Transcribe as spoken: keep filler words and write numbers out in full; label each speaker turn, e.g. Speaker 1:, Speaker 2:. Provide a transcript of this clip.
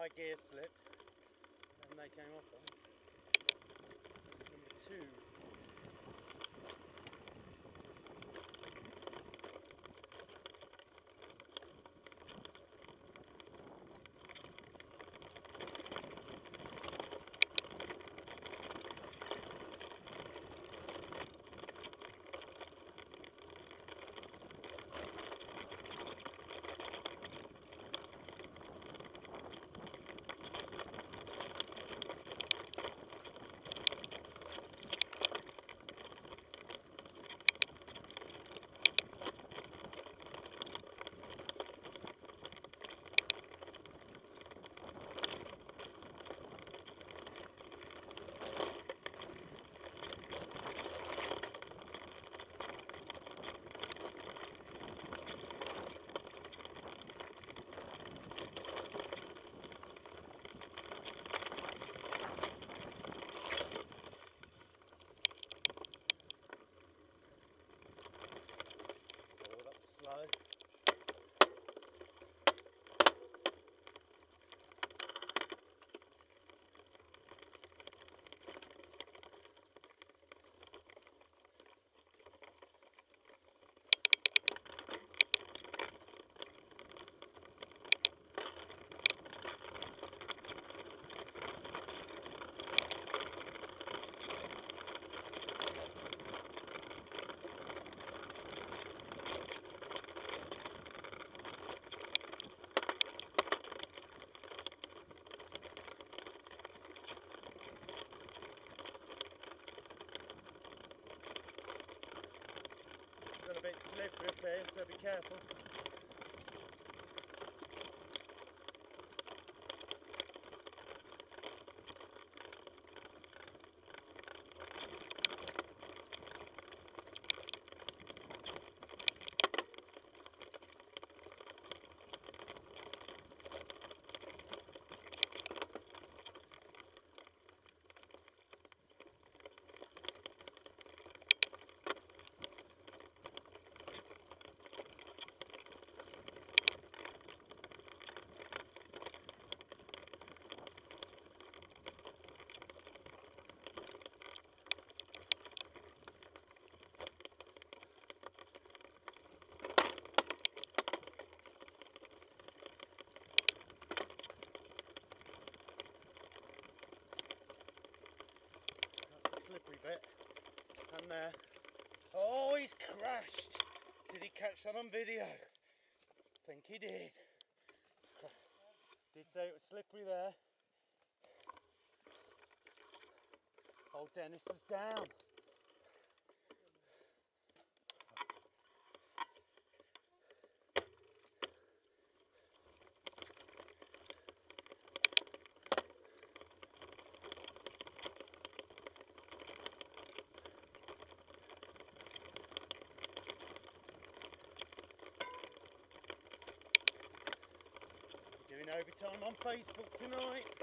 Speaker 1: our gear slipped and they came off on. Number two. A bit slippery up here, so be careful. Slippery bit, and there. Uh, oh, he's crashed. Did he catch that on video? I think he did. Did say it was slippery there. Old Dennis is down. Doing overtime on Facebook tonight.